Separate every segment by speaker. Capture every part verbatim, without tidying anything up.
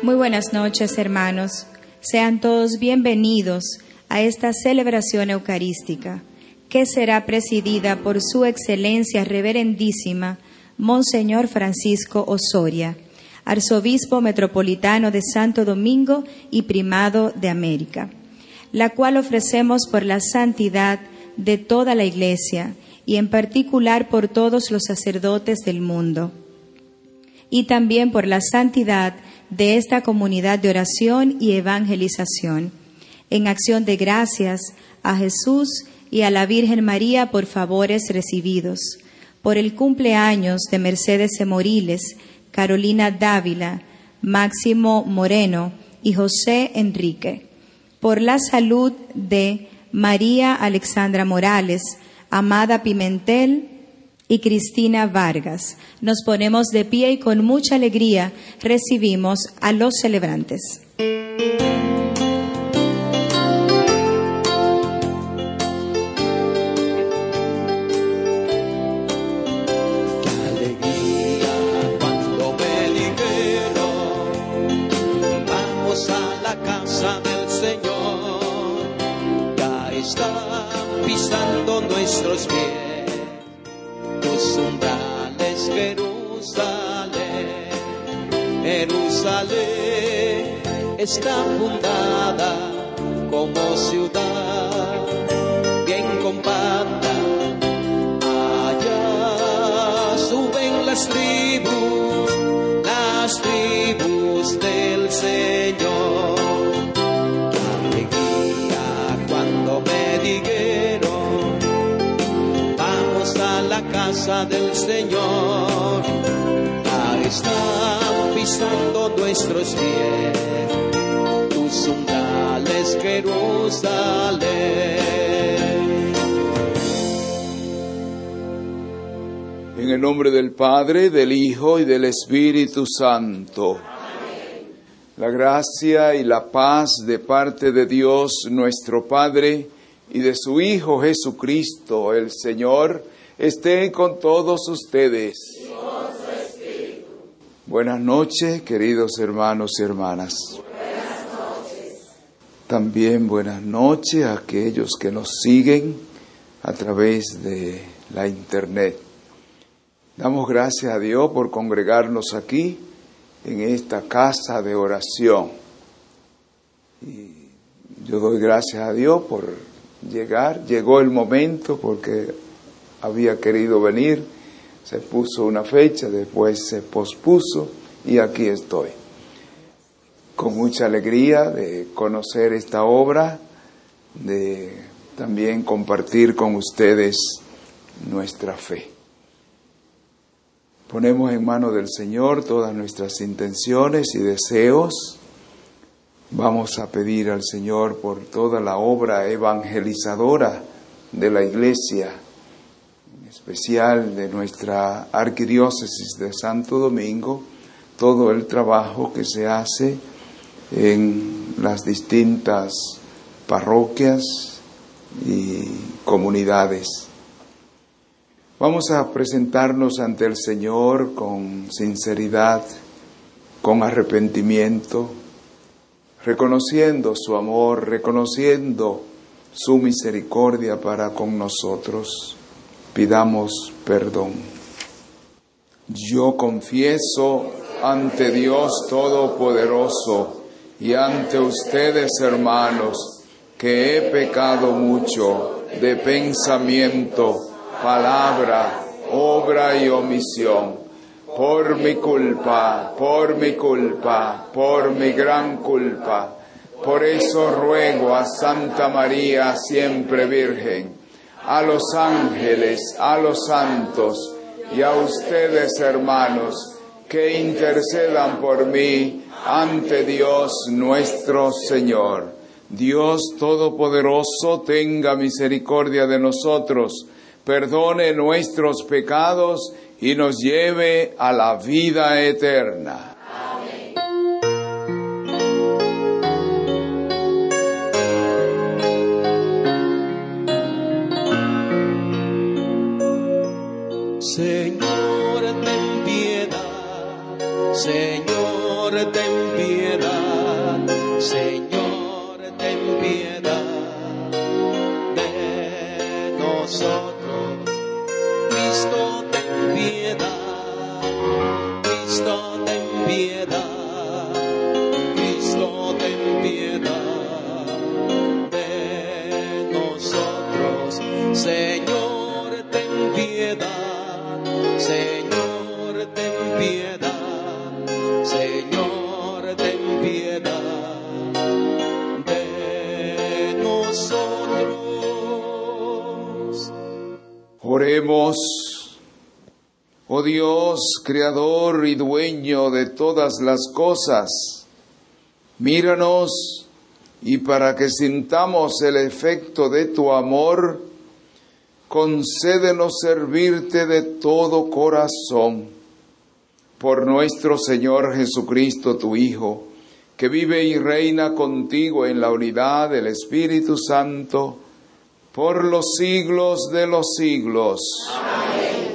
Speaker 1: Muy buenas noches, hermanos. Sean todos bienvenidos a esta celebración eucarística, que será presidida por su excelencia reverendísima, Monseñor Francisco Osoria, arzobispo metropolitano de Santo Domingo y primado de América, la cual ofrecemos por la santidad de toda la Iglesia y en particular por todos los sacerdotes del mundo, y también por la santidad de esta comunidad de oración y evangelización, en acción de gracias a Jesús y a la Virgen María por favores recibidos, por el cumpleaños de Mercedes Moriles, Carolina Dávila, Máximo Moreno y José Enrique, por la salud de María Alexandra Morales, Amada Pimentel y Cristina Vargas. Nos ponemos de pie y con mucha alegría recibimos a los celebrantes.
Speaker 2: Nuestros pies, tus umbrales, Jerusalén, Jerusalén está fundada como ciudad bien compacta. Allá suben las tribus, las tribus del Señor. Qué alegría cuando me dijeron: a la casa del Señor, ahí están pisando nuestros pies, tus umbrales, Jerusalén.
Speaker 3: En el nombre del Padre, del Hijo y del Espíritu Santo. Amén. La gracia y la paz de parte de Dios nuestro Padre y de su Hijo Jesucristo, el Señor, estén con todos ustedes. Y con su espíritu. Buenas noches, queridos hermanos y hermanas.
Speaker 2: Buenas noches.
Speaker 3: También buenas noches a aquellos que nos siguen a través de la internet. Damos gracias a Dios por congregarnos aquí en esta casa de oración. Y yo doy gracias a Dios por llegar. Llegó el momento porque había querido venir, se puso una fecha, después se pospuso y aquí estoy. Con mucha alegría de conocer esta obra, de también compartir con ustedes nuestra fe. Ponemos en manos del Señor todas nuestras intenciones y deseos. Vamos a pedir al Señor por toda la obra evangelizadora de la Iglesia, especial de nuestra arquidiócesis de Santo Domingo, todo el trabajo que se hace en las distintas parroquias y comunidades. Vamos a presentarnos ante el Señor con sinceridad, con arrepentimiento, reconociendo su amor, reconociendo su misericordia para con nosotros. Pidamos perdón. Yo confieso ante Dios Todopoderoso y ante ustedes, hermanos, que he pecado mucho de pensamiento, palabra, obra y omisión, por mi culpa, por mi culpa, por mi gran culpa. Por eso ruego a Santa María, siempre Virgen, a los ángeles, a los santos y a ustedes, hermanos, que intercedan por mí ante Dios nuestro Señor. Dios Todopoderoso tenga misericordia de nosotros, perdone nuestros pecados y nos lleve a la vida eterna.
Speaker 2: Señor, ten piedad, Señor, ten piedad. piedad, Señor, ten piedad de nosotros. Cristo, ten piedad, Cristo, ten piedad, Cristo, ten piedad de nosotros. Señor, ten piedad, Señor, ten piedad, Señor, ten piedad de nosotros.
Speaker 3: Oremos. Oh Dios, creador y dueño de todas las cosas, míranos y para que sintamos el efecto de tu amor, concédenos servirte de todo corazón. Por nuestro Señor Jesucristo, tu Hijo, que vive y reina contigo en la unidad del Espíritu Santo, por los siglos de los siglos. Amén.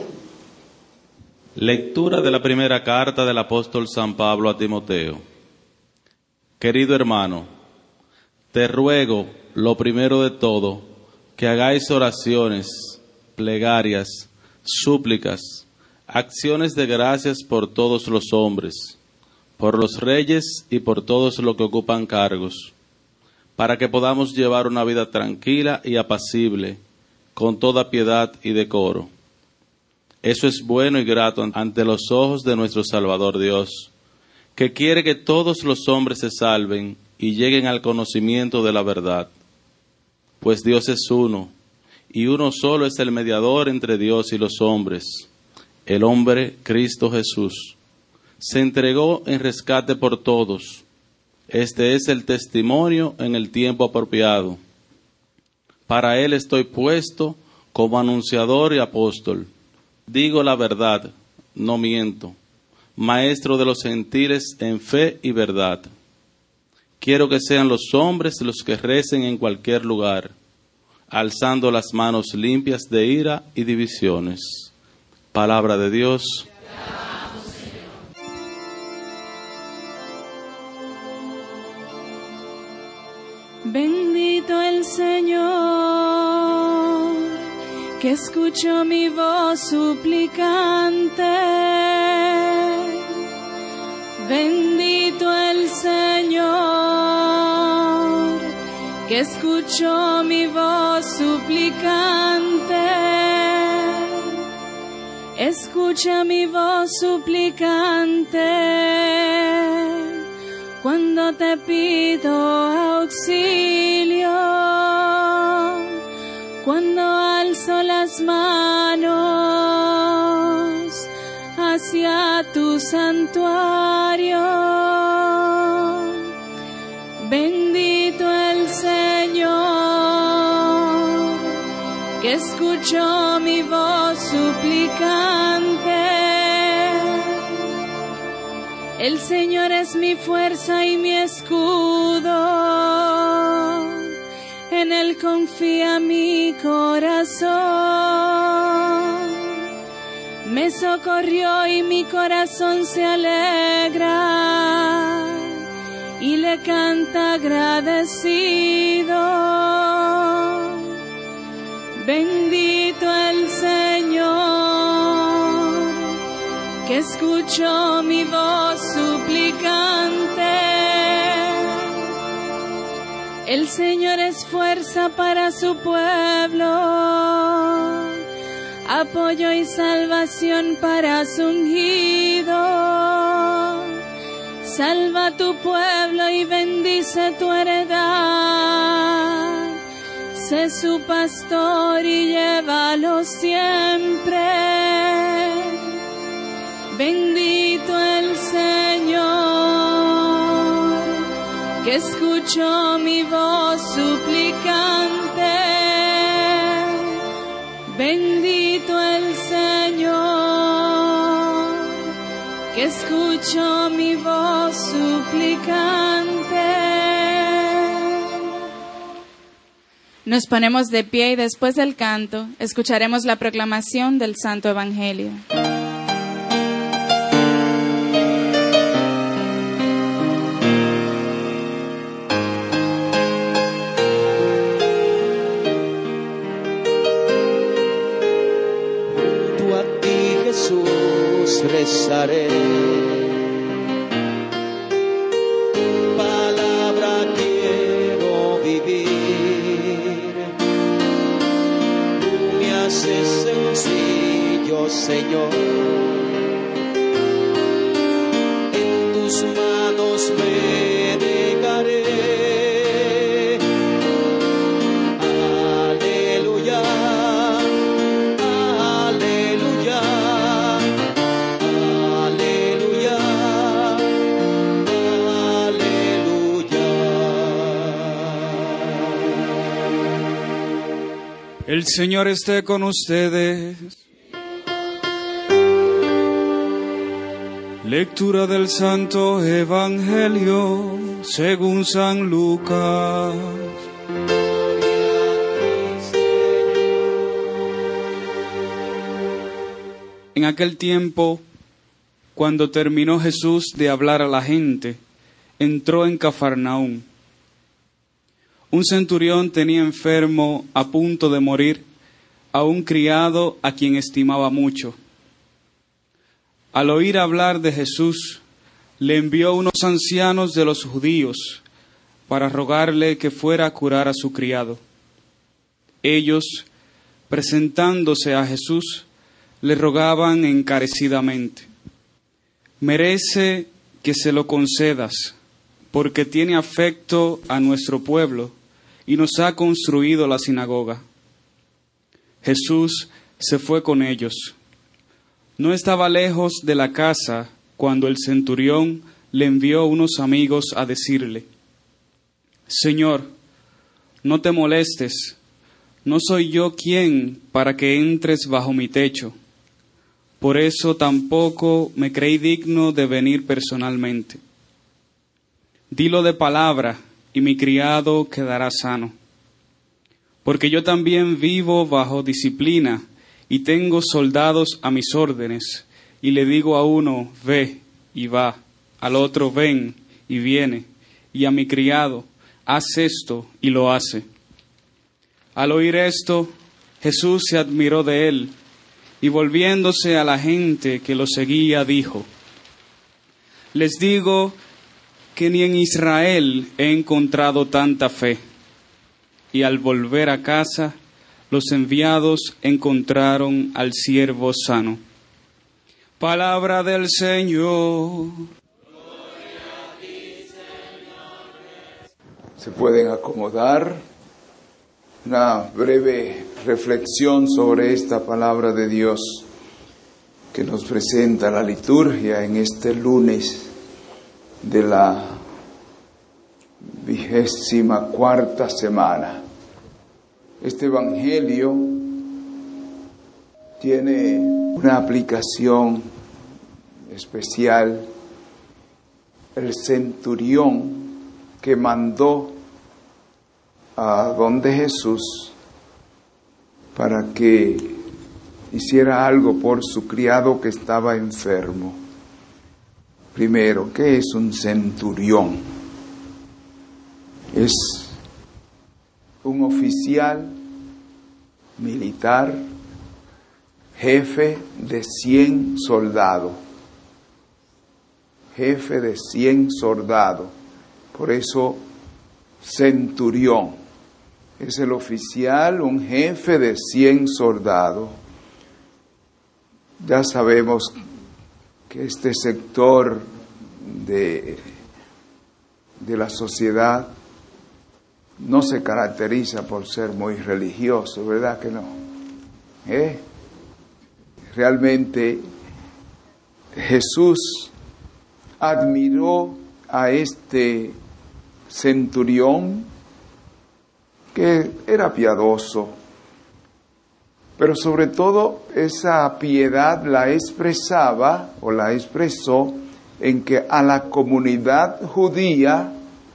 Speaker 4: Lectura de la primera carta del apóstol San Pablo a Timoteo. Querido hermano, te ruego, lo primero de todo, que hagáis oraciones, plegarias, súplicas, acciones de gracias por todos los hombres, por los reyes y por todos los que ocupan cargos, para que podamos llevar una vida tranquila y apacible, con toda piedad y decoro. Eso es bueno y grato ante los ojos de nuestro Salvador Dios, que quiere que todos los hombres se salven y lleguen al conocimiento de la verdad. Pues Dios es uno, y uno solo es el mediador entre Dios y los hombres, el hombre Cristo Jesús. Se entregó en rescate por todos. Este es el testimonio en el tiempo apropiado. Para él estoy puesto como anunciador y apóstol. Digo la verdad, no miento, maestro de los gentiles en fe y verdad. Quiero que sean los hombres los que recen en cualquier lugar, alzando las manos limpias de ira y divisiones. Palabra de Dios.
Speaker 5: Bendito el Señor, que escuchó mi voz suplicante. Bendito el Señor, que escuchó mi voz suplicante. Escucha mi voz suplicante cuando te pido auxilio, cuando alzo las manos hacia tu santuario. Bendito el Señor, que escuchó mi voz suplicante. El Señor es mi fuerza y mi escudo, en Él confía mi corazón. Me socorrió y mi corazón se alegra, y le canta agradecido. Bendito el Señor, que escuchó mi voz suplicante. El Señor es fuerza para su pueblo, apoyo y salvación para su ungido. Salva tu pueblo y bendice tu heredad. Sé su pastor y llévalo siempre. Bendito el Señor, que escuchó mi voz suplicante. Bendito el Señor, que escuchó mi voz suplicante.
Speaker 6: Nos ponemos de pie y después del canto escucharemos la proclamación del Santo Evangelio.
Speaker 7: El Señor esté con ustedes. Lectura del Santo Evangelio según San Lucas. En aquel tiempo, cuando terminó Jesús de hablar a la gente, entró en Cafarnaúm. Un centurión tenía enfermo, a punto de morir, a un criado a quien estimaba mucho. Al oír hablar de Jesús, le envió unos ancianos de los judíos para rogarle que fuera a curar a su criado. Ellos, presentándose a Jesús, le rogaban encarecidamente: merece que se lo concedas, porque tiene afecto a nuestro pueblo y nos ha construido la sinagoga. Jesús se fue con ellos. No estaba lejos de la casa cuando el centurión le envió unos amigos a decirle: Señor, no te molestes, no soy yo quien para que entres bajo mi techo. Por eso tampoco me creí digno de venir personalmente. Dilo de palabra y mi criado quedará sano. Porque yo también vivo bajo disciplina y tengo soldados a mis órdenes, y le digo a uno, ve, y va, al otro, ven, y viene, y a mi criado, haz esto, y lo hace. Al oír esto, Jesús se admiró de él, y volviéndose a la gente que lo seguía, dijo: les digo que ni en Israel he encontrado tanta fe. Y al volver a casa, los enviados encontraron al siervo sano. Palabra del Señor.
Speaker 3: Se pueden acomodar. Una breve reflexión sobre esta palabra de Dios que nos presenta la liturgia en este lunes de la vigésima cuarta semana. Este evangelio tiene una aplicación especial. El centurión que mandó a donde Jesús para que hiciera algo por su criado que estaba enfermo. Primero, ¿qué es un centurión? Es un oficial militar, jefe de cien soldados. Jefe de cien soldados. Por eso, centurión. Es el oficial, un jefe de cien soldados. Ya sabemos que este sector de, de la sociedad no se caracteriza por ser muy religioso, ¿verdad que no? ¿Eh? Realmente Jesús admiró a este centurión que era piadoso, pero sobre todo esa piedad la expresaba o la expresó en que a la comunidad judía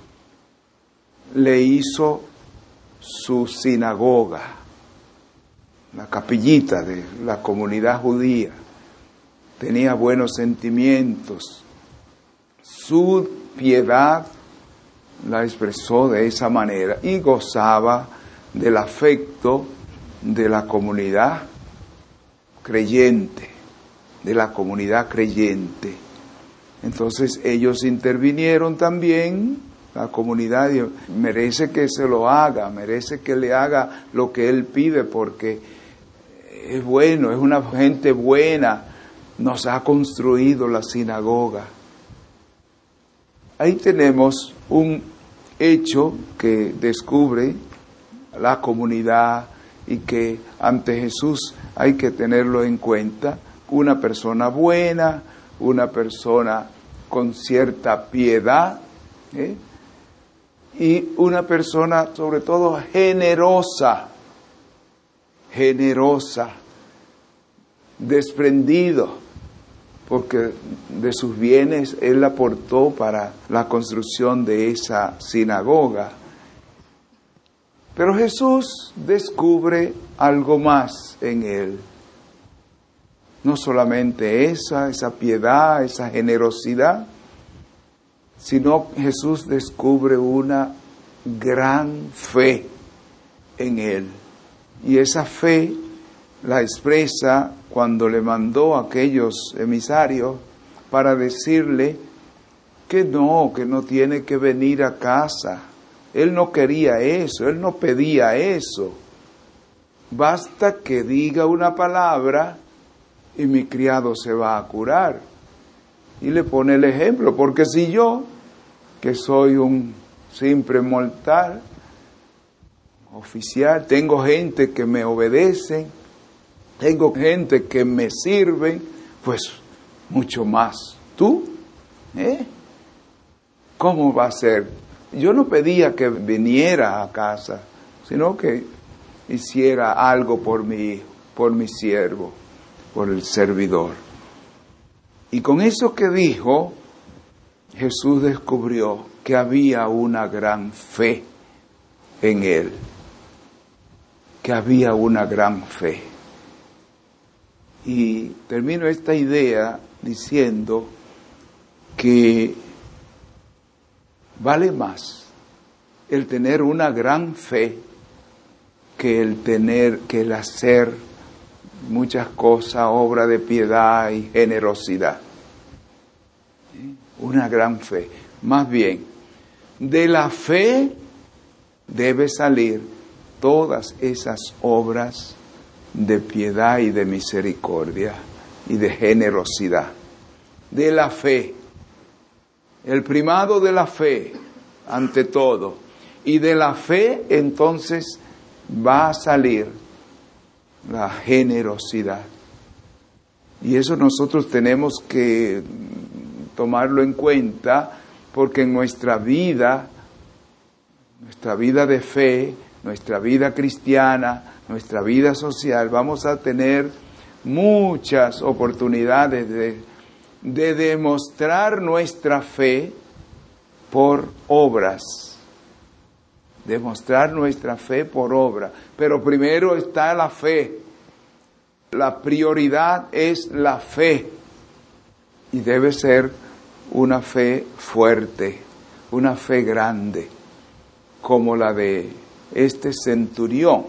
Speaker 3: le hizo su sinagoga, la capillita de la comunidad judía. Tenía buenos sentimientos. Su piedad la expresó de esa manera y gozaba del afecto de la comunidad creyente, de la comunidad creyente. Entonces ellos intervinieron también, la comunidad merece que se lo haga, merece que le haga lo que él pide porque es bueno, es una gente buena, nos ha construido la sinagoga. Ahí tenemos un hecho que descubre la comunidad y que ante Jesús hay que tenerlo en cuenta. Una persona buena, una persona con cierta piedad, ¿eh? Y una persona sobre todo generosa, generosa, desprendido, porque de sus bienes él aportó para la construcción de esa sinagoga. Pero Jesús descubre algo más en él. No solamente esa, esa piedad, esa generosidad, sino Jesús descubre una gran fe en él. Y esa fe la expresa cuando le mandó a aquellos emisarios para decirle que no, que no tiene que venir a casa. Él no quería eso, él no pedía eso. Basta que diga una palabra y mi criado se va a curar. Y le pone el ejemplo, porque si yo, que soy un simple mortal, oficial, tengo gente que me obedece, tengo gente que me sirve, pues mucho más. ¿Tú? ¿Eh? ¿Cómo va a ser? Yo no pedía que viniera a casa, sino que hiciera algo por mi hijo, por mi siervo, por el servidor. Y con eso que dijo, Jesús descubrió que había una gran fe en él, que había una gran fe. Y termino esta idea diciendo que vale más el tener una gran fe que el tener, que el hacer muchas cosas, obra de piedad y generosidad. Una gran fe. Más bien, de la fe debe salir todas esas obras de piedad y de misericordia y de generosidad. De la fe. El primado de la fe, ante todo. Y de la fe, entonces, va a salir la generosidad. Y eso nosotros tenemos que tomarlo en cuenta, porque en nuestra vida, nuestra vida de fe, nuestra vida cristiana, nuestra vida social, vamos a tener muchas oportunidades de, de demostrar nuestra fe por obras. Demostrar nuestra fe por obra. Pero primero está la fe. La prioridad es la fe. Y debe ser una fe fuerte, una fe grande, como la de este centurión.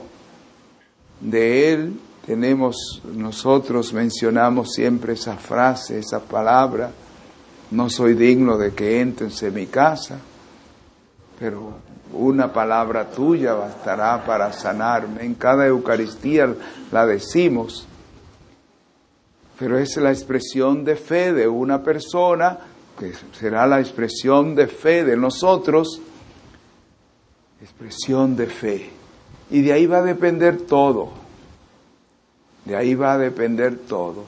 Speaker 3: De él tenemos, nosotros mencionamos siempre esa frase, esa palabra: no soy digno de que entres en mi casa, pero una palabra tuya bastará para sanarme. En cada Eucaristía la decimos, pero es la expresión de fe de una persona, que será la expresión de fe de nosotros, expresión de fe. Y de ahí va a depender todo, de ahí va a depender todo.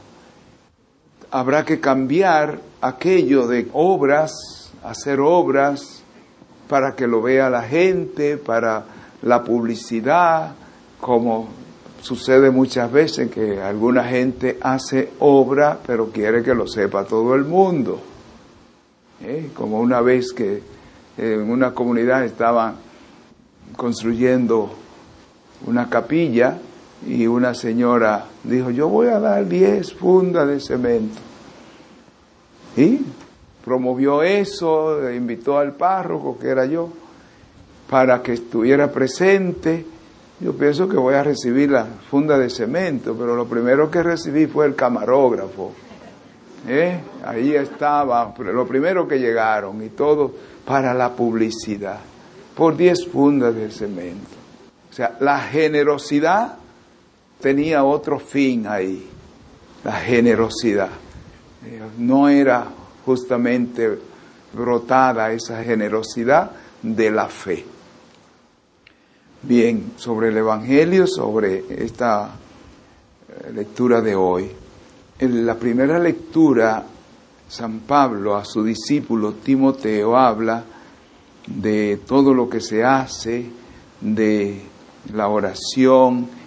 Speaker 3: Habrá que cambiar aquello de obras, hacer obras para que lo vea la gente, para la publicidad, como sucede muchas veces que alguna gente hace obra, pero quiere que lo sepa todo el mundo. ¿Eh? Como una vez que en una comunidad estaban construyendo una capilla y una señora dijo: yo voy a dar diez fundas de cemento. Y promovió eso, invitó al párroco, que era yo, para que estuviera presente. Yo pienso que voy a recibir la funda de cemento, pero lo primero que recibí fue el camarógrafo. ¿Eh? Ahí estaba, lo primero que llegaron, y todo para la publicidad, por diez fundas de cemento. O sea, la generosidad tenía otro fin ahí, la generosidad. No era justamente brotada esa generosidad de la fe. Bien, sobre el Evangelio, sobre esta lectura de hoy. En la primera lectura, San Pablo a su discípulo Timoteo habla de todo lo que se hace, de la oración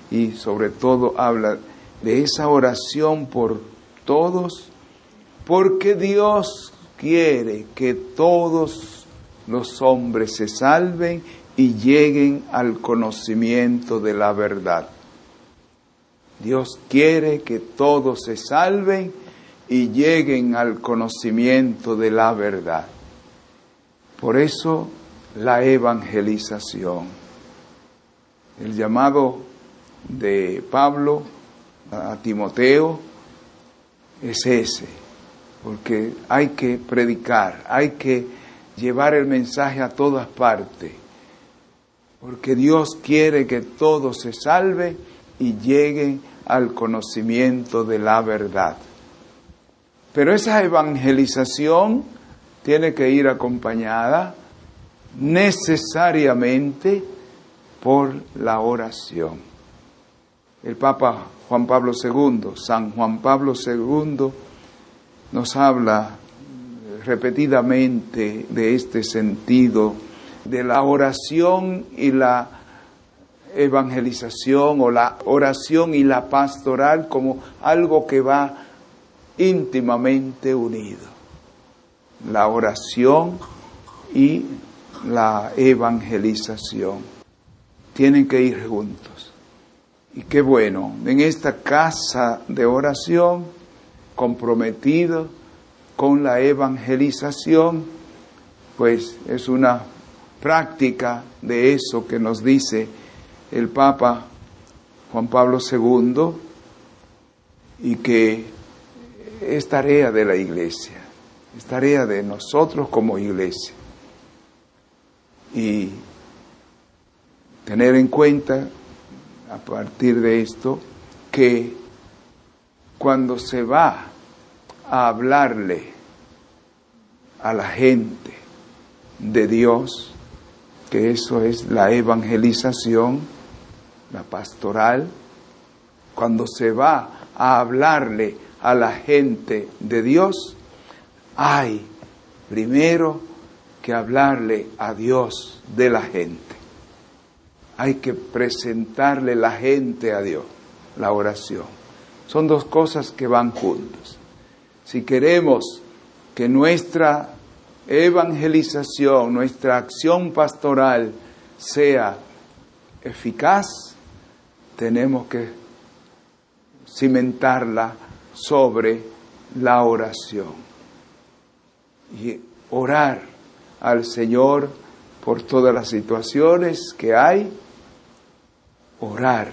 Speaker 3: y sobre todo habla de esa oración por todos, porque Dios quiere que todos los hombres se salven y lleguen al conocimiento de la verdad. Dios quiere que todos se salven y lleguen al conocimiento de la verdad. Por eso la evangelización. El llamado de Pablo a Timoteo es ese, porque hay que predicar, hay que llevar el mensaje a todas partes, porque Dios quiere que todos se salven y lleguen al conocimiento de la verdad. Pero esa evangelización tiene que ir acompañada necesariamente por la oración. El Papa Juan Pablo segundo, San Juan Pablo segundo, nos habla repetidamente de este sentido, de la oración y la evangelización, o la oración y la pastoral, como algo que va íntimamente unido. La oración y la evangelización tienen que ir juntos. Y qué bueno, en esta casa de oración, comprometido con la evangelización, pues es una práctica de eso que nos dice el Papa Juan Pablo segundo, y que es tarea de la Iglesia, es tarea de nosotros como Iglesia. Y tener en cuenta, a partir de esto, que cuando se va a hablarle a la gente de Dios, que eso es la evangelización, la pastoral, cuando se va a hablarle a la gente de Dios, hay primero que hablarle a Dios de la gente. Hay que presentarle la gente a Dios, la oración. Son dos cosas que van juntas. Si queremos que nuestra evangelización, nuestra acción pastoral sea eficaz, tenemos que cimentarla sobre la oración y orar al Señor por todas las situaciones que hay. Orar,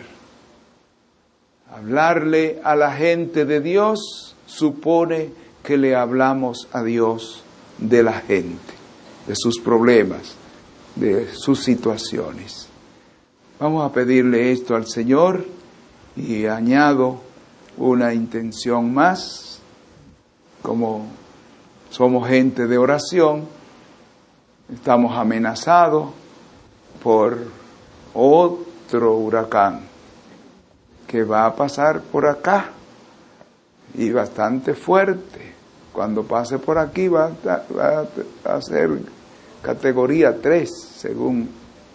Speaker 3: hablarle a la gente de Dios supone que le hablamos a Dios de la gente, de sus problemas, de sus situaciones. Vamos a pedirle esto al Señor, y añado una intención más. Como somos gente de oración, estamos amenazados por otro huracán que va a pasar por acá, y bastante fuerte. Cuando pase por aquí va a, va a ser categoría tres, según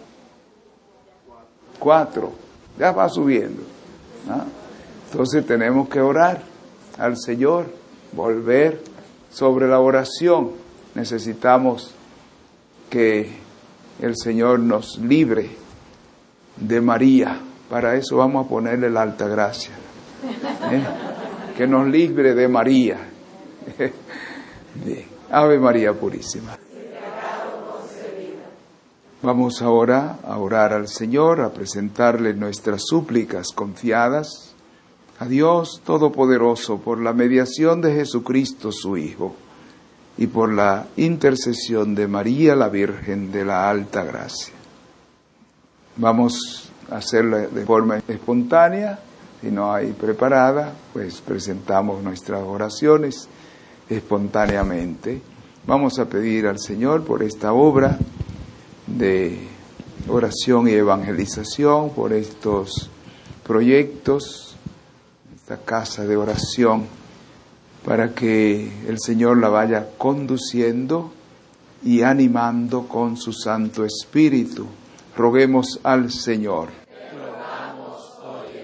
Speaker 3: cuatro, ya va subiendo, ¿no? Entonces tenemos que orar al Señor, volver sobre la oración. Necesitamos que el Señor nos libre de María. Para eso vamos a ponerle la alta gracia, ¿eh? Que nos libre de María. Bien. Ave María Purísima. Vamos ahora a orar al Señor, a presentarle nuestras súplicas confiadas a Dios Todopoderoso por la mediación de Jesucristo su Hijo y por la intercesión de María la Virgen de la Alta Gracia. Vamos a hacerlo de forma espontánea. Si no hay preparada, pues presentamos nuestras oraciones espontáneamente. Vamos a pedir al Señor por esta obra de oración y evangelización, por estos proyectos, esta casa de oración, para que el Señor la vaya conduciendo y animando con su Santo Espíritu. Roguemos al Señor.
Speaker 2: Te rogamos, oh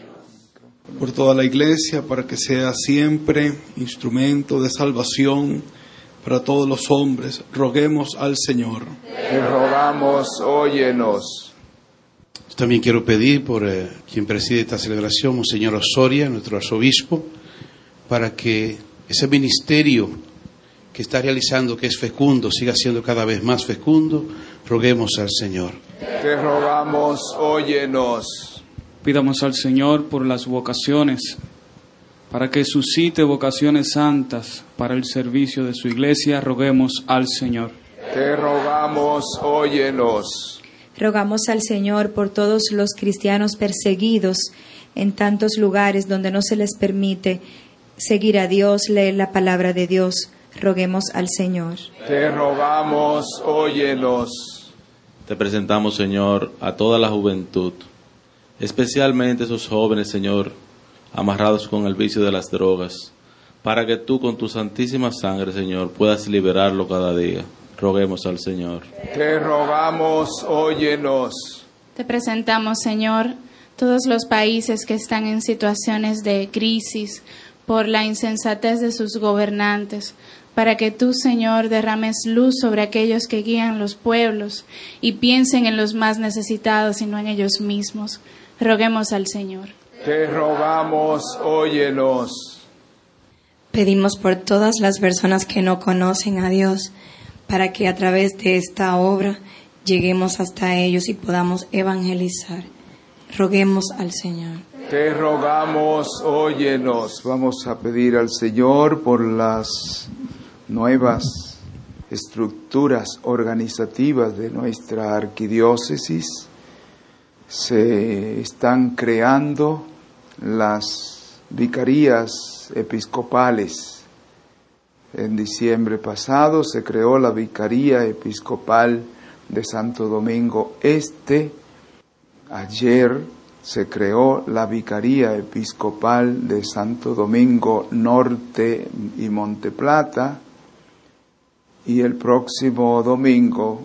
Speaker 8: por toda la iglesia, para que sea siempre instrumento de salvación para todos los hombres. Roguemos al Señor.
Speaker 3: Te rogamos, óyenos.
Speaker 9: También quiero pedir por eh, quien preside esta celebración, Monseñor Osoria, nuestro arzobispo, para que ese ministerio que está realizando, que es fecundo, siga siendo cada vez más fecundo. Roguemos al Señor.
Speaker 3: Te rogamos, óyenos.
Speaker 7: Pidamos al Señor por las vocaciones, para que suscite vocaciones santas para el servicio de su iglesia. Roguemos al Señor.
Speaker 3: Te rogamos, óyenos.
Speaker 1: Rogamos al Señor por todos los cristianos perseguidos en tantos lugares donde no se les permite seguir a Dios, leer la palabra de Dios. Roguemos al Señor.
Speaker 3: Te rogamos, óyenos.
Speaker 4: Te presentamos, Señor, a toda la juventud, especialmente esos jóvenes, Señor, amarrados con el vicio de las drogas, para que tú con tu santísima sangre, Señor, puedas liberarlo cada día. Roguemos al Señor.
Speaker 3: Te rogamos, óyenos.
Speaker 6: Te presentamos, Señor, todos los países que están en situaciones de crisis por la insensatez de sus gobernantes, para que tú, Señor, derrames luz sobre aquellos que guían los pueblos y piensen en los más necesitados y no en ellos mismos. Roguemos al Señor.
Speaker 3: Te rogamos, óyenos.
Speaker 10: Pedimos por todas las personas que no conocen a Dios, para que a través de esta obra lleguemos hasta ellos y podamos evangelizar. Roguemos al Señor.
Speaker 3: Te rogamos, óyenos. Vamos a pedir al Señor por las nuevas estructuras organizativas de nuestra arquidiócesis. Se están creando las vicarías episcopales. En diciembre pasado se creó la Vicaría Episcopal de Santo Domingo Este. Ayer se creó la Vicaría Episcopal de Santo Domingo Norte y Monte Plata. Y el próximo domingo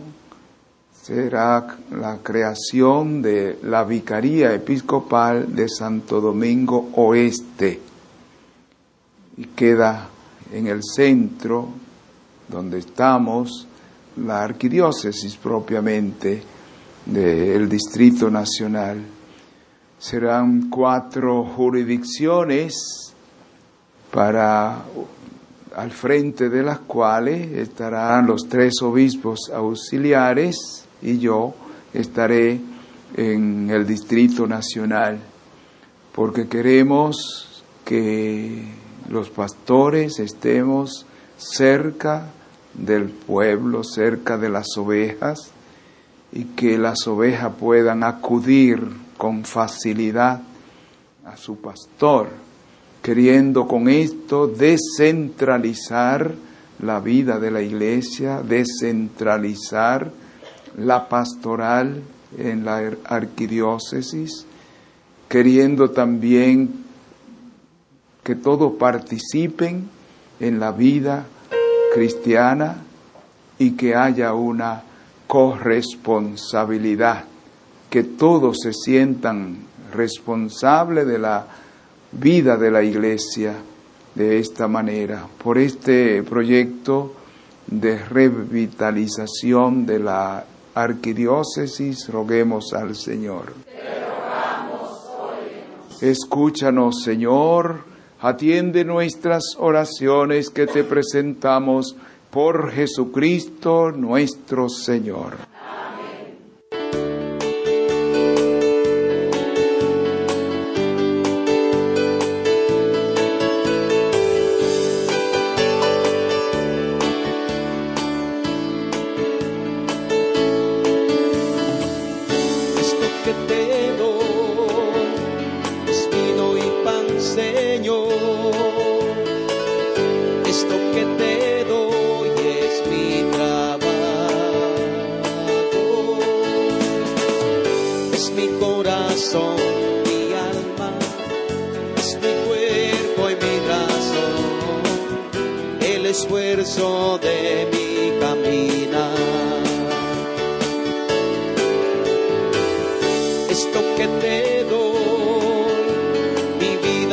Speaker 3: será la creación de la Vicaría Episcopal de Santo Domingo Oeste. Y queda en el centro, donde estamos, la arquidiócesis propiamente del Distrito Nacional. Serán cuatro jurisdicciones para, al frente de las cuales estarán los tres obispos auxiliares y yo estaré en el Distrito Nacional, porque queremos que los pastores estemos cerca del pueblo, cerca de las ovejas, y que las ovejas puedan acudir con facilidad a su pastor, queriendo con esto descentralizar la vida de la iglesia, descentralizar la pastoral en la arquidiócesis, queriendo también que todos participen en la vida cristiana y que haya una corresponsabilidad, que todos se sientan responsables de la vida de la iglesia de esta manera. Por este proyecto de revitalización de la arquidiócesis, roguemos al Señor. Te rogamos, óyenos. Escúchanos, Señor. Atiende nuestras oraciones que te presentamos por Jesucristo nuestro Señor. Amén.
Speaker 2: Esto que te doy es vino y pan, Señor. Esto que te doy es mi trabajo, es mi corazón, mi alma, es mi cuerpo y mi razón, el esfuerzo de mi caminar. Esto que te doy, mi vida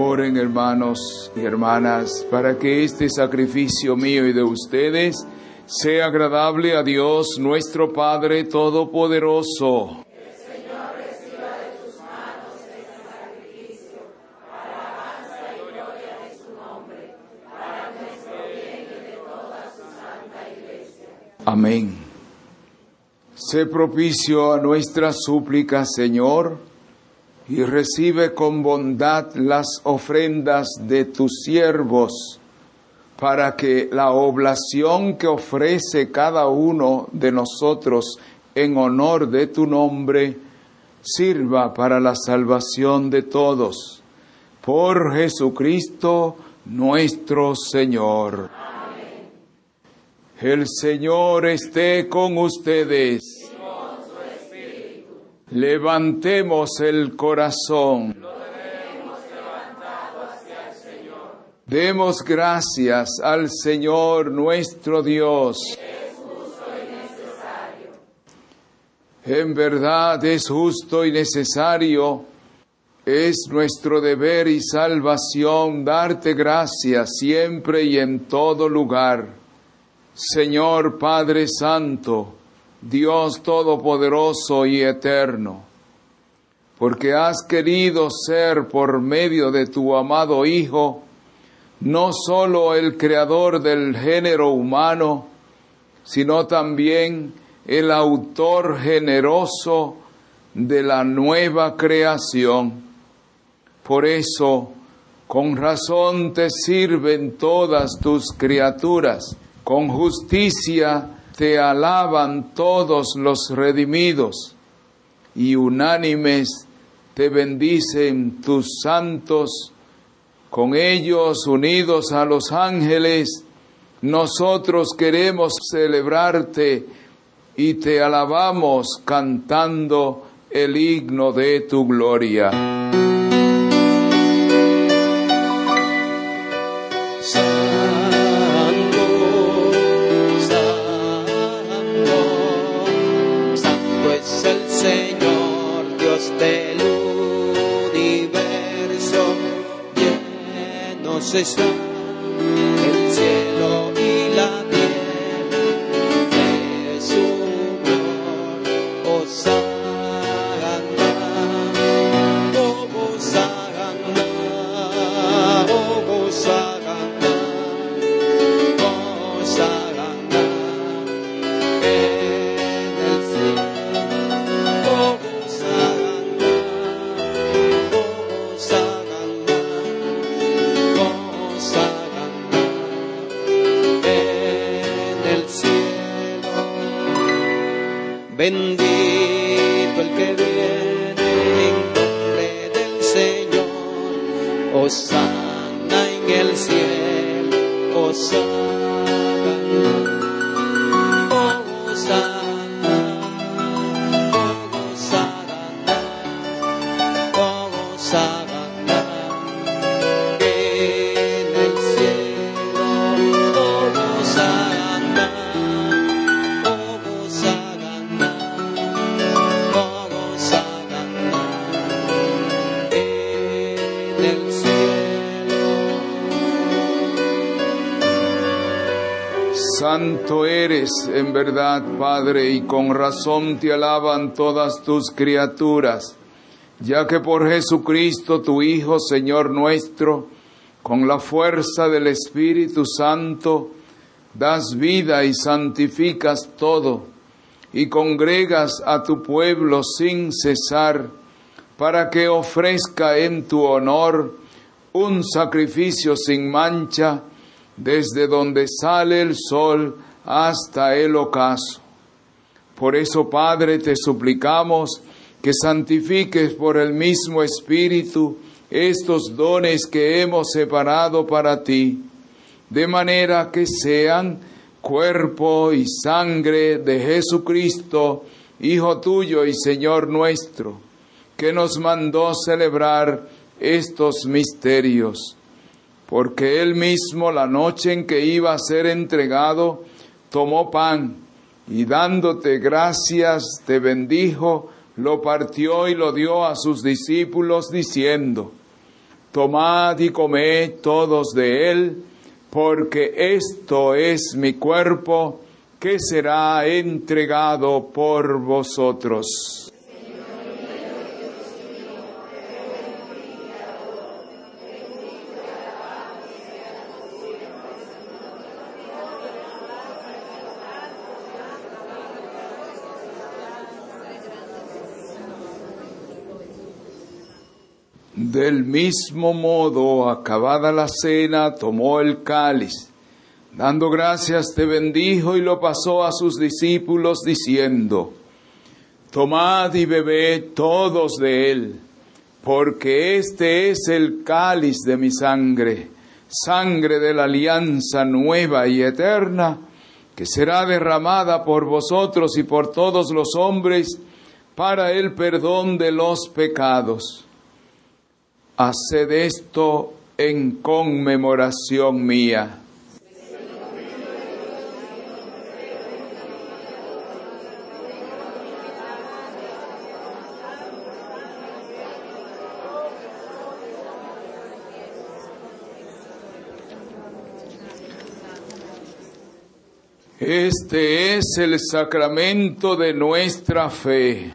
Speaker 3: Oren, hermanos y hermanas, para que este sacrificio mío y de ustedes sea agradable a Dios, nuestro Padre Todopoderoso.
Speaker 11: El Señor reciba de tus manos este sacrificio, para alabanza y gloria de su nombre, para nuestro bien y de toda su santa Iglesia.
Speaker 3: Amén. Sé propicio a nuestra súplica, Señor, y recibe con bondad las ofrendas de tus siervos, para que la oblación que ofrece cada uno de nosotros en honor de tu nombre sirva para la salvación de todos. Por Jesucristo nuestro Señor.
Speaker 11: Amén.
Speaker 3: El Señor esté con ustedes. Levantemos el corazón.
Speaker 11: Lo tenemos levantado hacia el Señor.
Speaker 3: Demos gracias al Señor nuestro Dios.
Speaker 11: Es justo y necesario.
Speaker 3: En verdad es justo y necesario, es nuestro deber y salvación darte gracias siempre y en todo lugar. Señor Padre Santo, Dios Todopoderoso y Eterno, porque has querido ser por medio de tu amado Hijo, no solo el creador del género humano, sino también el autor generoso de la nueva creación. Por eso, con razón te sirven todas tus criaturas, con justicia te alaban todos los redimidos, y unánimes te bendicen tus santos. Con ellos, unidos a los ángeles, nosotros queremos celebrarte y te alabamos cantando el himno de tu gloria.
Speaker 2: Del universo, llenos está el cielo y la tierra de su amor. Hosana, oh Hosana, oh Hosana, Hosana en el cielo. Bendito el que viene en nombre del Señor, Hosana en el cielo, Hosana, oh Hosana, oh Hosana, oh Hosana en el cielo, oh Hosana, oh Hosana.
Speaker 3: Santo eres en verdad, Padre, y con razón te alaban todas tus criaturas, ya que por Jesucristo, tu Hijo, Señor nuestro, con la fuerza del Espíritu Santo, das vida y santificas todo, y congregas a tu pueblo sin cesar, para que ofrezca en tu honor un sacrificio sin mancha, desde donde sale el sol hasta el ocaso. Por eso, Padre, te suplicamos que santifiques por el mismo Espíritu estos dones que hemos separado para ti, de manera que sean cuerpo y sangre de Jesucristo, Hijo tuyo y Señor nuestro, que nos mandó celebrar estos misterios. Porque él mismo, la noche en que iba a ser entregado, tomó pan y dándote gracias te bendijo, lo partió y lo dio a sus discípulos diciendo: tomad y comed todos de él, porque esto es mi cuerpo, que será entregado por vosotros. Del mismo modo, acabada la cena, tomó el cáliz, dando gracias te bendijo y lo pasó a sus discípulos diciendo: tomad y bebed todos de él, porque este es el cáliz de mi sangre, sangre de la alianza nueva y eterna, que será derramada por vosotros y por todos los hombres para el perdón de los pecados. Haced esto en conmemoración mía. Este es el sacramento de nuestra fe.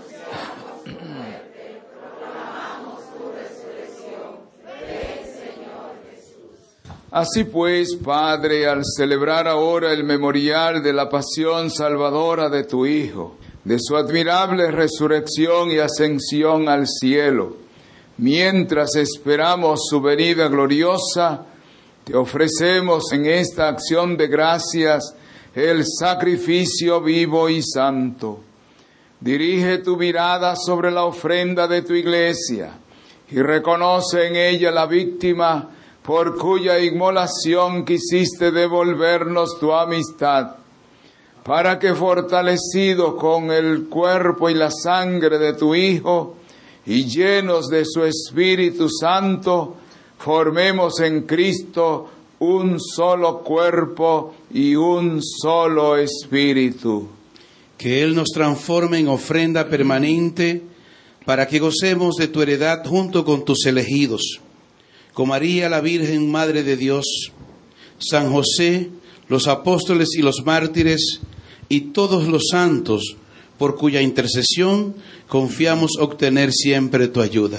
Speaker 3: Así pues, Padre, al celebrar ahora el memorial de la pasión salvadora de tu Hijo, de su admirable resurrección y ascensión al cielo, mientras esperamos su venida gloriosa, te ofrecemos en esta acción de gracias el sacrificio vivo y santo. Dirige tu mirada sobre la ofrenda de tu iglesia y reconoce en ella la víctima por cuya inmolación quisiste devolvernos tu amistad, para que fortalecidos con el cuerpo y la sangre de tu Hijo y llenos de su Espíritu Santo, formemos en Cristo un solo cuerpo y un solo espíritu.
Speaker 9: Que Él nos transforme en ofrenda permanente para que gocemos de tu heredad junto con tus elegidos, con María la Virgen Madre de Dios, San José, los apóstoles y los mártires y todos los santos, por cuya intercesión confiamos obtener siempre tu ayuda.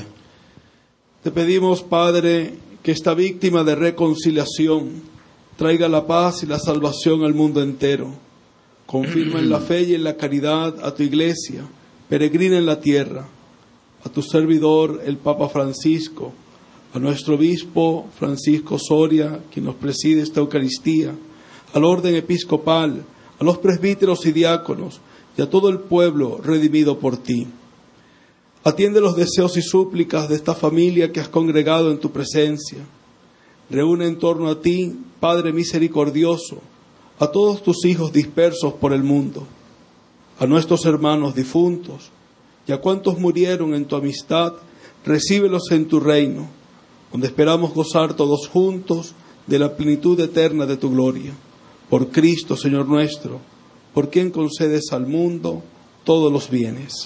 Speaker 8: Te pedimos, Padre, que esta víctima de reconciliación traiga la paz y la salvación al mundo entero. Confirma en la fe y en la caridad a tu iglesia, peregrina en la tierra, a tu servidor, el Papa Francisco, a nuestro obispo Francisco Soria, quien nos preside esta Eucaristía, al orden episcopal, a los presbíteros y diáconos, y a todo el pueblo redimido por ti. Atiende los deseos y súplicas de esta familia que has congregado en tu presencia. Reúne en torno a ti, Padre misericordioso, a todos tus hijos dispersos por el mundo, a nuestros hermanos difuntos, y a cuantos murieron en tu amistad, recíbelos en tu reino, donde esperamos gozar todos juntos de la plenitud eterna de tu gloria. Por Cristo, Señor nuestro, por quien concedes al mundo todos los bienes.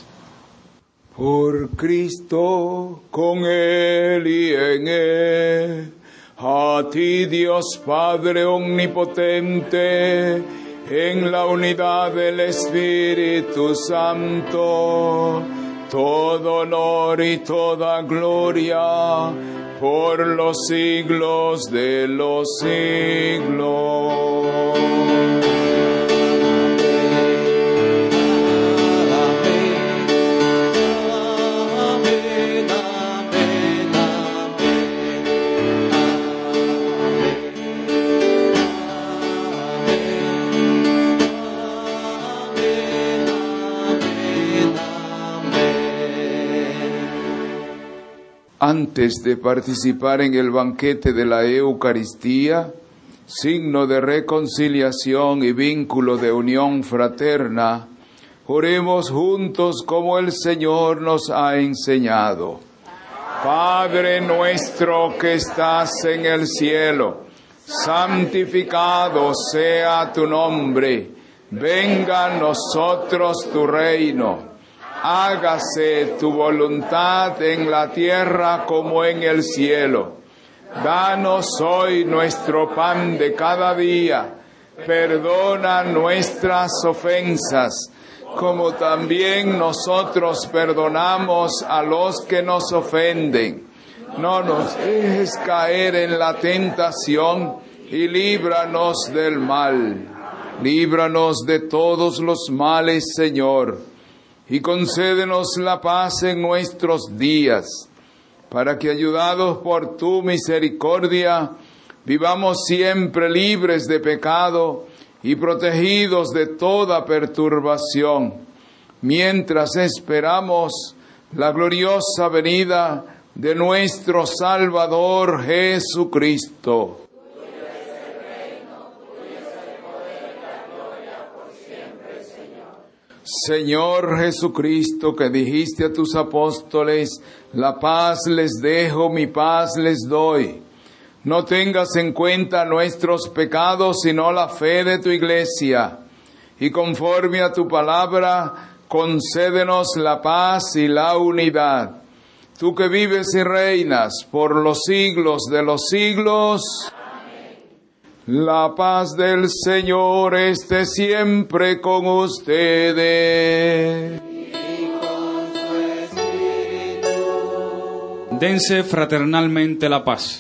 Speaker 3: Por Cristo, con Él y en Él, a ti Dios Padre omnipotente, en la unidad del Espíritu Santo, todo honor y toda gloria por los siglos de los siglos. Antes de participar en el banquete de la Eucaristía, signo de reconciliación y vínculo de unión fraterna, oremos juntos como el Señor nos ha enseñado. Padre nuestro que estás en el cielo, santificado sea tu nombre, venga a nosotros tu reino. hágase tu voluntad en la tierra como en el cielo. Danos hoy nuestro pan de cada día. Perdona nuestras ofensas, como también nosotros perdonamos a los que nos ofenden. No nos dejes caer en la tentación y líbranos del mal. Líbranos de todos los males, Señor, y concédenos la paz en nuestros días, para que, ayudados por tu misericordia, vivamos siempre libres de pecado y protegidos de toda perturbación, mientras esperamos la gloriosa venida de nuestro Salvador Jesucristo. Señor Jesucristo, que dijiste a tus apóstoles, la paz les dejo, mi paz les doy. No tengas en cuenta nuestros pecados, sino la fe de tu iglesia. Y conforme a tu palabra, concédenos la paz y la unidad. Tú que vives y reinas por los siglos de los siglos. La paz del Señor esté siempre con ustedes.
Speaker 7: Dense fraternalmente la paz.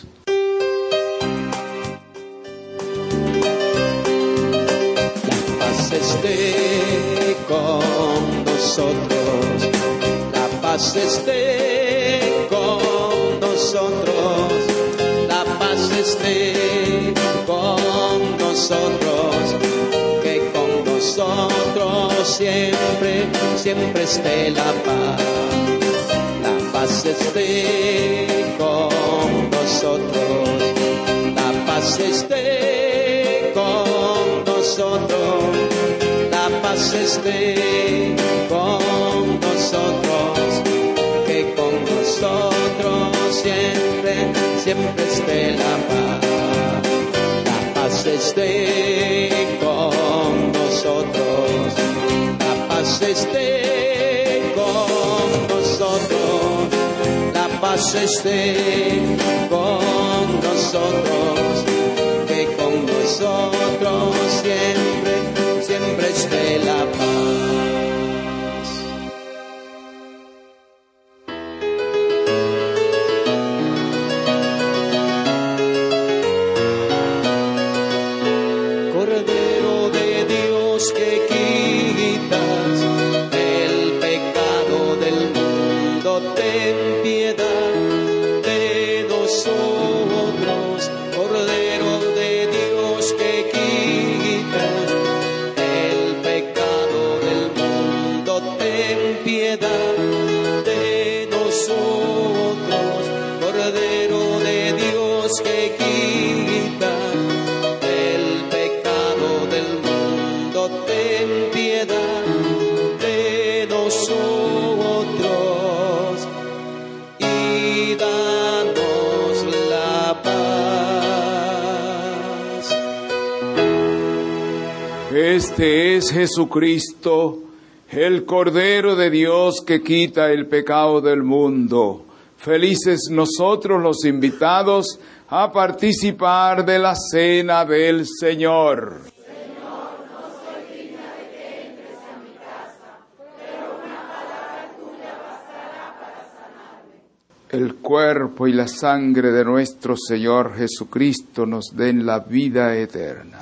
Speaker 2: La paz esté con nosotros. La paz esté con nosotros. La paz esté con nosotros, que con nosotros siempre, siempre esté la paz. La paz esté con nosotros, la paz esté con nosotros, la paz esté con nosotros, que con nosotros siempre, siempre esté la paz. La paz esté con nosotros, la paz esté con nosotros, la paz esté con nosotros, que con nosotros siempre, siempre esté la paz.
Speaker 3: Este es Jesucristo, el Cordero de Dios que quita el pecado del mundo. Felices nosotros los invitados a participar de la cena del Señor.
Speaker 11: Señor, no soy digna de que entres a mi casa, pero una palabra tuya bastará para sanarme.
Speaker 3: El cuerpo y la sangre de nuestro Señor Jesucristo nos den la vida eterna.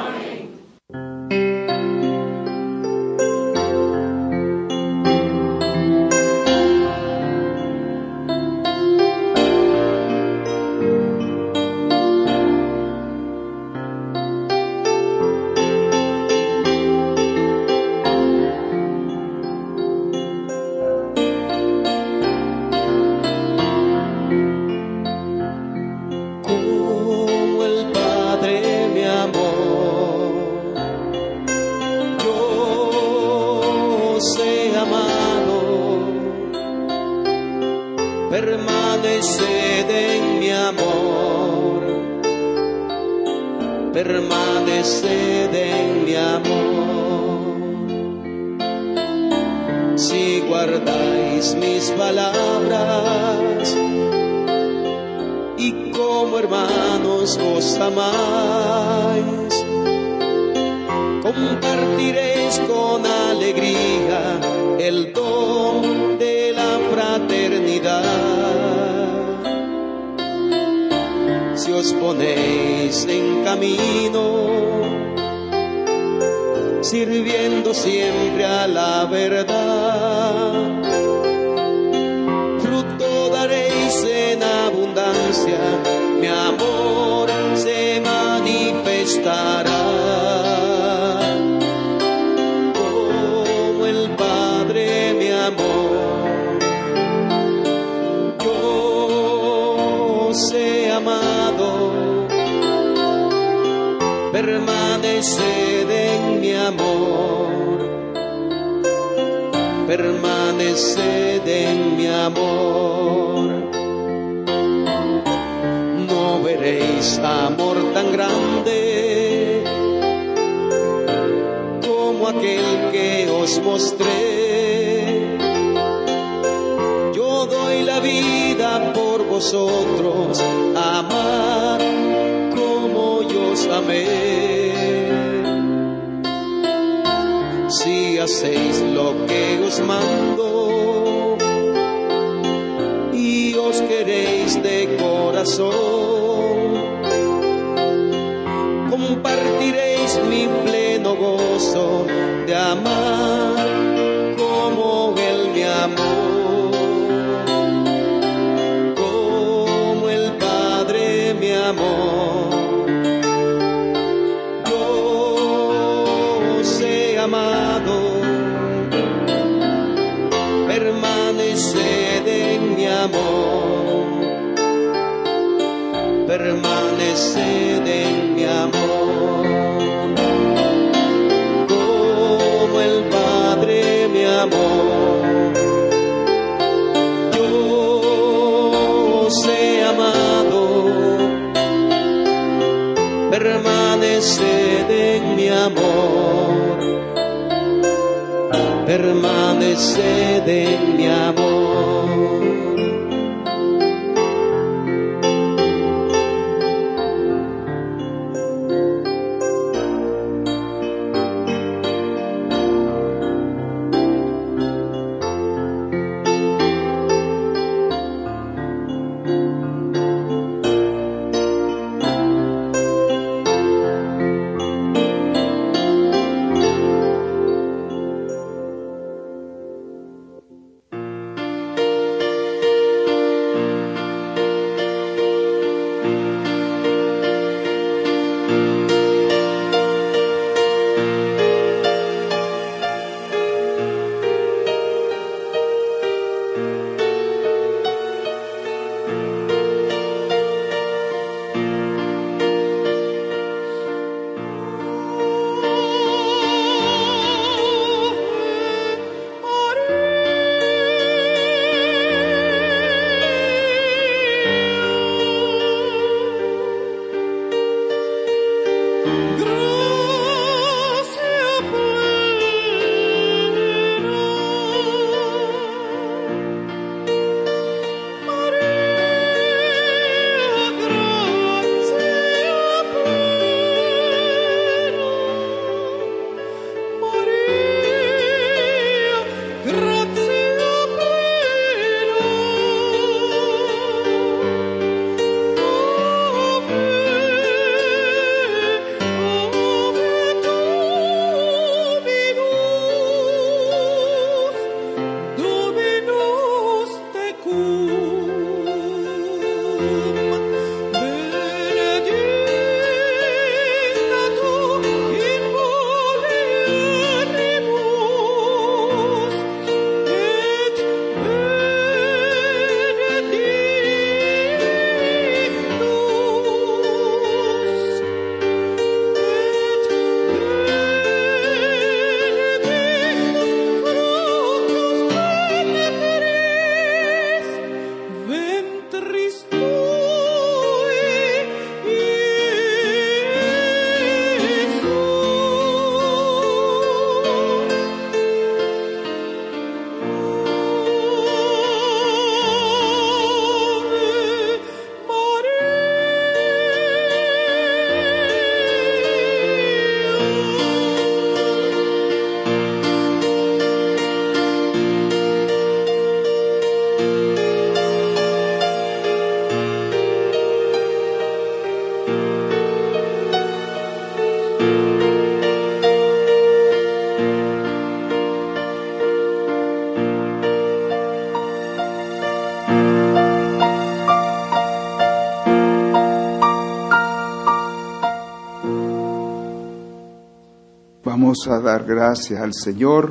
Speaker 2: Permaneced en mi amor, permaneced en mi amor. si guardáis mis palabras y como hermanos os amáis, compartiréis con alegría el don de la fraternidad. Si os ponéis en camino, sirviendo siempre a la verdad, fruto daréis en abundancia, mi amor se manifestará. Como el Padre me amó, yo os he amado, permaneced en mi amor, permaneced en mi amor. No veréis amor tan grande como aquel que os mostré. Yo doy la vida por vosotros, amad como yo os amé. Si hacéis lo que os mando y os queréis de corazón, compartiréis mi pleno gozo de amar como Él me amó, como el Padre me amó. Yo os he amado, permaneced en mi amor, permaneced en mi amor. Como el Padre me amó, yo os he amado, permaneced en mi amor, permaneced en mi amor.
Speaker 3: Vamos a dar gracias al Señor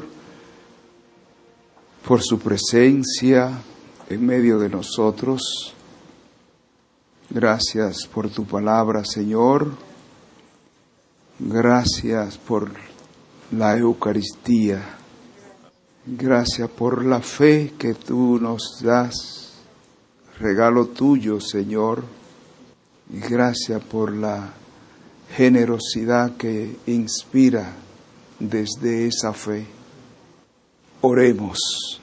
Speaker 3: por su presencia en medio de nosotros. Gracias por tu palabra, Señor. Gracias por la Eucaristía. Gracias por la fe que tú nos das, regalo tuyo, Señor. Y gracias por la generosidad que inspira desde esa fe. Oremos.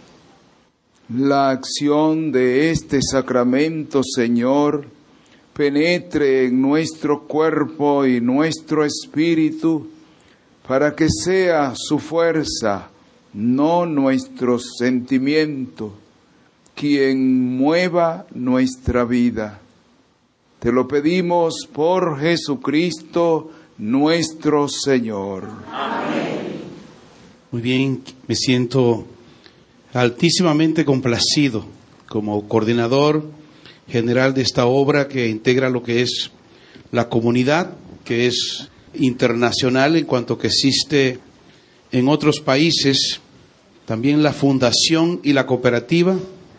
Speaker 3: La acción de este sacramento, Señor, penetre en nuestro cuerpo y nuestro espíritu para que sea su fuerza, no nuestro sentimiento, quien mueva nuestra vida. Te lo pedimos por Jesucristo nuestro Señor.
Speaker 9: Amén. Muy bien, me siento altísimamente complacido como coordinador general de esta obra que integra lo que es la comunidad, que es internacional en cuanto que existe en otros países, también la fundación y la cooperativa,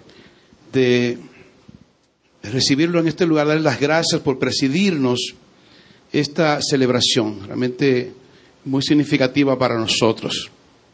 Speaker 9: de recibirlo en este lugar, darle las gracias por presidirnos esta celebración, realmente muy significativa para nosotros.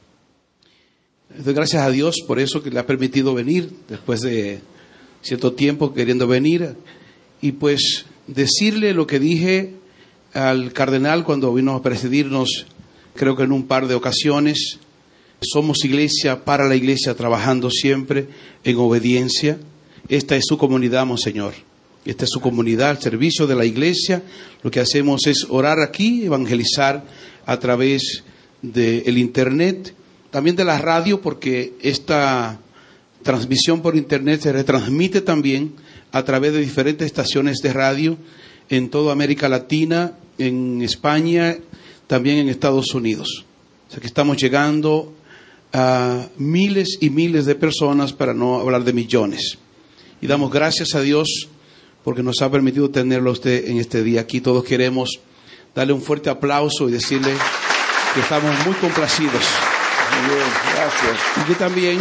Speaker 9: Doy gracias a Dios por eso que le ha permitido venir después de cierto tiempo queriendo venir, y pues decirle lo que dije al cardenal cuando vino a presidirnos, creo que en un par de ocasiones: somos iglesia para la iglesia, trabajando siempre en obediencia. Esta es su comunidad, Monseñor. Esta es su comunidad, al servicio de la iglesia. Lo que hacemos es orar aquí, evangelizar a través del internet, también de la radio, porque esta transmisión por internet se retransmite también a través de diferentes estaciones de radio en toda América Latina, en España, también en Estados Unidos. O sea que estamos llegando a miles y miles de personas, para no hablar de millones. Y damos gracias a Dios porque nos ha permitido tenerlo a usted en este día aquí. Todos queremos darle un fuerte aplauso y decirle que estamos muy complacidos.
Speaker 3: Muy bien, gracias.
Speaker 9: Y que también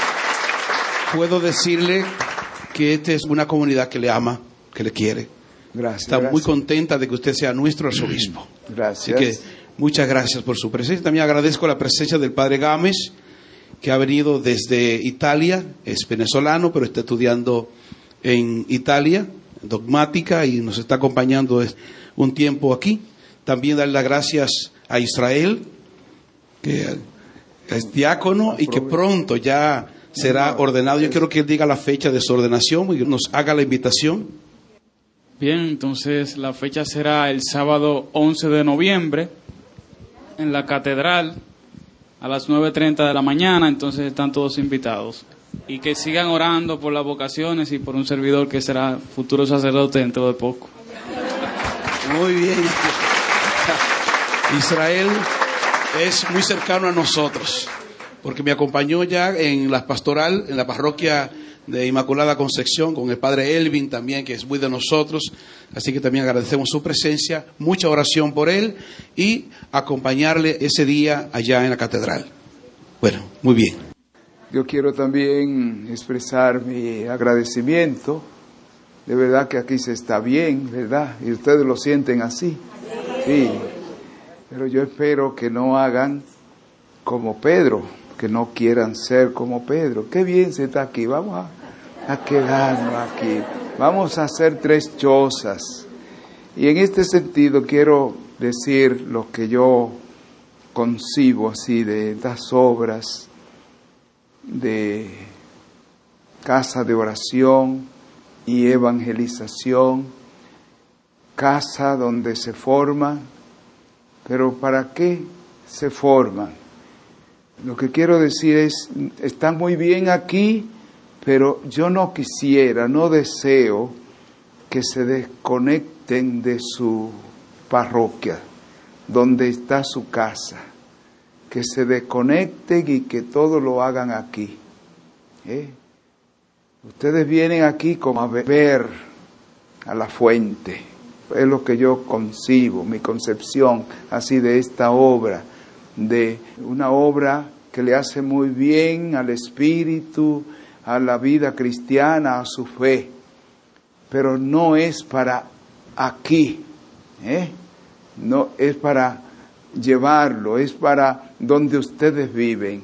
Speaker 9: puedo decirle que esta es una comunidad que le ama, que le quiere.
Speaker 3: Gracias.
Speaker 9: Está
Speaker 3: gracias.
Speaker 9: muy contenta de que usted sea nuestro arzobispo.
Speaker 3: Gracias.
Speaker 9: Así que muchas gracias por su presencia. También agradezco la presencia del padre Gámez, que ha venido desde Italia, es venezolano, pero está estudiando en Italia, dogmática, y nos está acompañando un tiempo aquí. También darle las gracias a Israel, que es diácono y que pronto ya será ordenado. Yo quiero que él diga la fecha de su ordenación y nos haga la invitación.
Speaker 7: Bien, entonces la fecha será el sábado once de noviembre en la catedral a las nueve treinta de la mañana. Entonces están todos invitados. Y que sigan orando por las vocaciones y por un servidor que será futuro sacerdote dentro de poco.
Speaker 9: Muy bien. Israel es muy cercano a nosotros, porque me acompañó ya en la pastoral, en la parroquia de Inmaculada Concepción, con el padre Elvin también, que es muy de nosotros. Así que también agradecemos su presencia, mucha oración por él y acompañarle ese día allá en la catedral. Bueno, muy bien.
Speaker 3: Yo quiero también expresar mi agradecimiento. De verdad que aquí se está bien, ¿verdad? Y ustedes lo sienten así. Sí. Pero yo espero que no hagan como Pedro, que no quieran ser como Pedro. Qué bien se está aquí. Vamos a, a quedarnos aquí. Vamos a hacer tres chozas. Y en este sentido quiero decir lo que yo concibo así de estas obras de casa de oración y evangelización, casa donde se forman. Pero ¿para qué se forman? Lo que quiero decir es, están muy bien aquí, pero yo no quisiera, no deseo que se desconecten de su parroquia, donde está su casa, que se desconecten y que todo lo hagan aquí. ¿Eh? Ustedes vienen aquí como a beber a la fuente. Es lo que yo concibo, mi concepción así de esta obra. de una obra que le hace muy bien al espíritu, a la vida cristiana, a su fe, pero no es para aquí, ¿eh? No es para llevarlo, es para donde ustedes viven.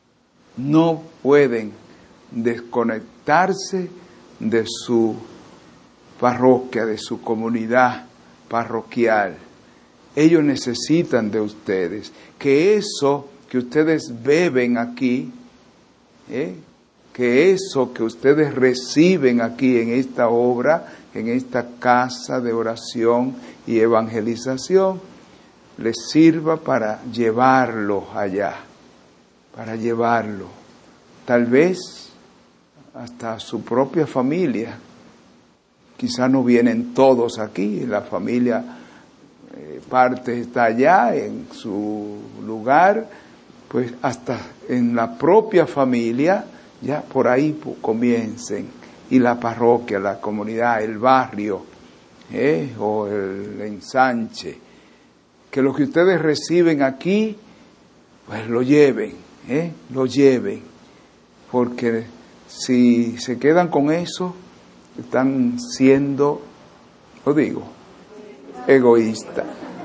Speaker 3: No pueden desconectarse de su parroquia, de su comunidad parroquial. Ellos necesitan de ustedes, que eso que ustedes beben aquí, ¿eh? que eso que ustedes reciben aquí en esta obra, en esta casa de oración y evangelización, les sirva para llevarlo allá, para llevarlo, tal vez hasta a su propia familia. Quizá no vienen todos aquí, la familia eh, parte está allá en su lugar, pues hasta en la propia familia, ya por ahí pues, comiencen, y la parroquia, la comunidad, el barrio, eh, o el ensanche, que lo que ustedes reciben aquí, pues lo lleven, eh, lo lleven, porque si se quedan con eso, están siendo, lo digo, egoísta,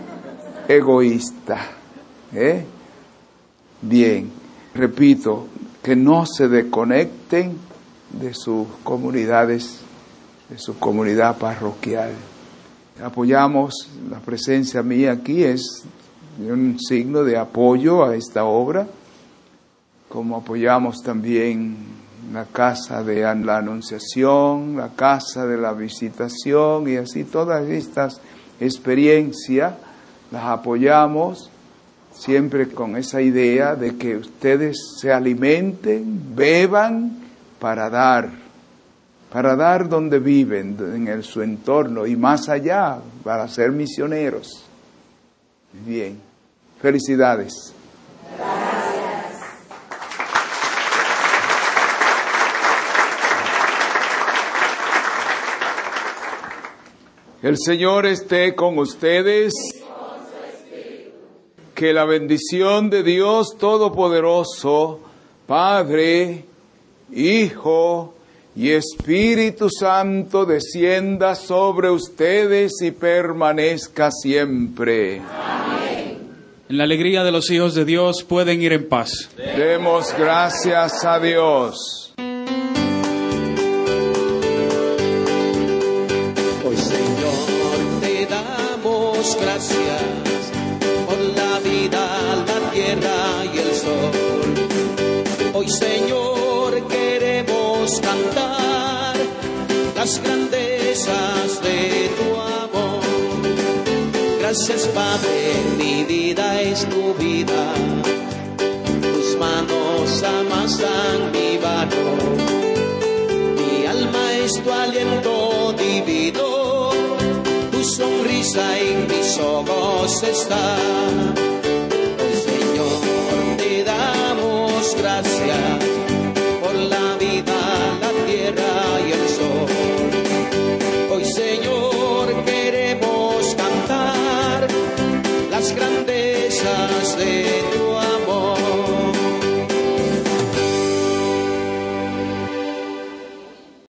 Speaker 3: egoísta, ¿eh? Bien, repito, que no se desconecten de sus comunidades, de su comunidad parroquial. Apoyamos, la presencia mía aquí es un signo de apoyo a esta obra, como apoyamos también la casa de la Anunciación, la casa de la Visitación, y así todas estas experiencias las apoyamos siempre con esa idea de que ustedes se alimenten, beban para dar, para dar donde viven, en el, su entorno y más allá, para ser misioneros. Bien, felicidades. El Señor esté con ustedes. Que la bendición de Dios Todopoderoso, Padre, Hijo y Espíritu Santo descienda sobre ustedes y permanezca siempre.
Speaker 7: Amén. En la alegría de los hijos de Dios pueden ir en paz.
Speaker 3: Demos gracias a Dios.
Speaker 2: Hoy, Señor, te damos gracias por la vida, la tierra y el sol. Hoy, Señor, queremos cantar las grandezas de tu amor. Gracias, Padre, mi vida es tu vida. Tus manos amasan mi barro. Mi alma es tu aliento divino. Tu sonrisa en mis ojos está.